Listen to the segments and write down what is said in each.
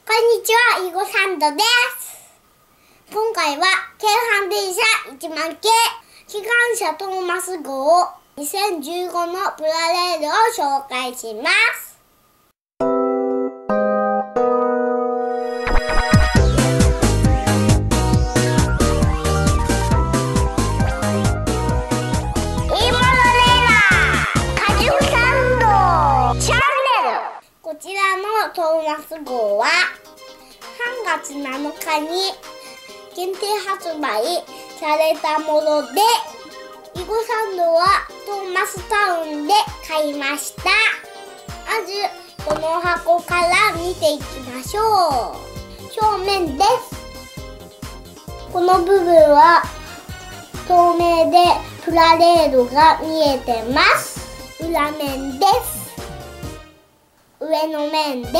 こんにちは、いごサンドです。今回は京阪電車1万系機関車トーマス号2015のプラレールを紹介します。こちらのトーマス号は3月7日に限定発売されたもので、いごサンドはトーマスタウンで買いました。まずこの箱から見ていきましょう。正面です。この部分は透明でプラレールが見えてます。裏面です。上の面です。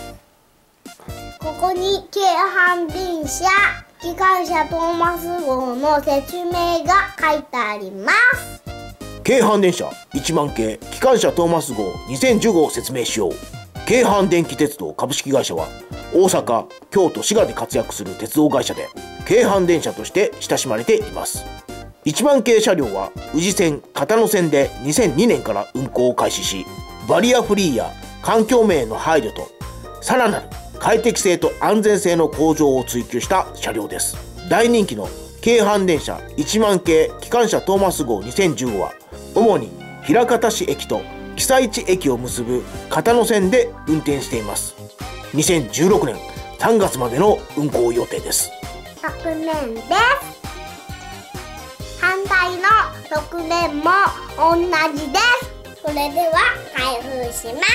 ここに京阪電車機関車トーマス号の説明が書いてあります。 京阪電車1万系機関車トーマス号2015を説明しよう。京阪電気鉄道株式会社は大阪、京都、滋賀で活躍する鉄道会社で、京阪電車として親しまれています。1万系車両は宇治線、片野線で2002年から運行を開始し、バリアフリーや環境面への配慮とさらなる快適性と安全性の向上を追求した車両です。大人気の京阪電車1万系機関車トーマス号2015は主に枚方市駅と久市駅を結ぶ片野線で運転しています。2016年3月までの運行予定です。 側面です。反対の側面も同じです。それでは開封します。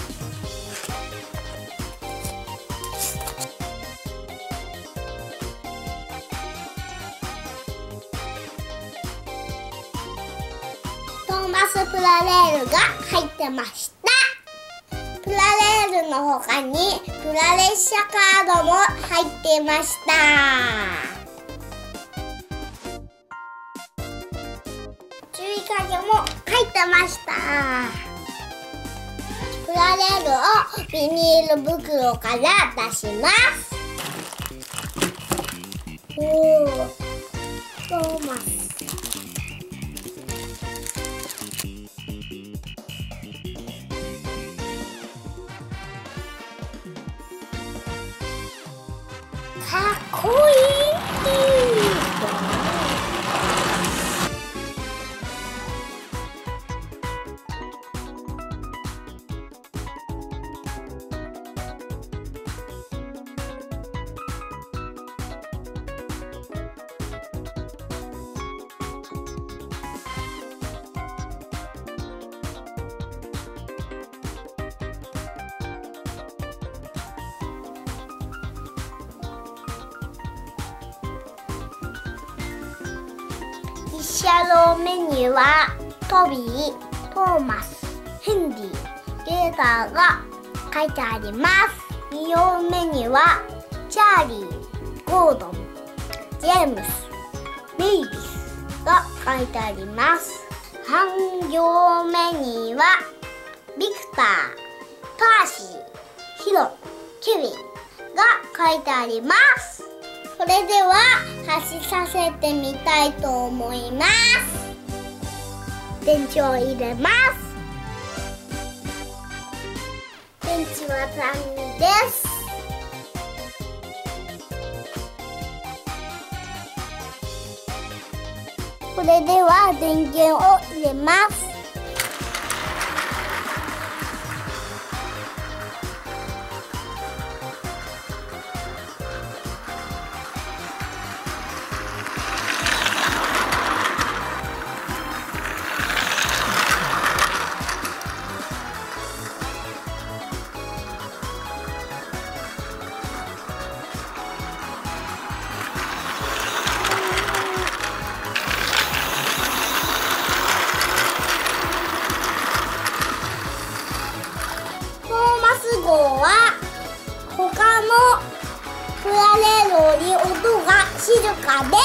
トーマスプラレールが入ってました。プラレールの他にプラ列車カードも入っていました。注意書きも入ってました。プラレールをビニール袋から出します。おー、トーマス。かっこいい。1車両目にはトビー、トーマス、ヘンリー、ゲーターが書いてあります。2両目にはチャーリー、ゴードン、ジェームス、メイビスが書いてあります。3両目にはビクター、パーシー、ヒロ、ケビンが書いてあります。それでは走させてみたいと思います。電池を入れます。電池は3です。これでは電源を入れます。号は他のプラレールより音が静かです。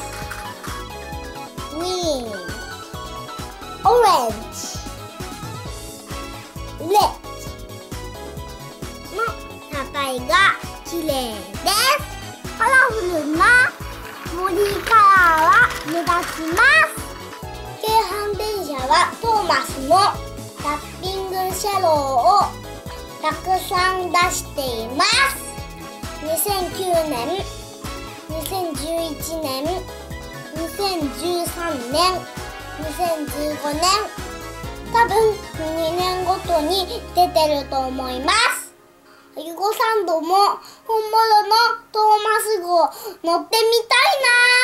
グリーン、オレンジ、レッドの高いいが綺麗です。カラフルなボディカラーは目立ちます。京阪電車はトーマスのラッピング車両をたくさん出しています。2009年、2011年、2013年、2015年、多分2年ごとに出てると思います。ユゴサンドも本物のトーマス号乗ってみたいな。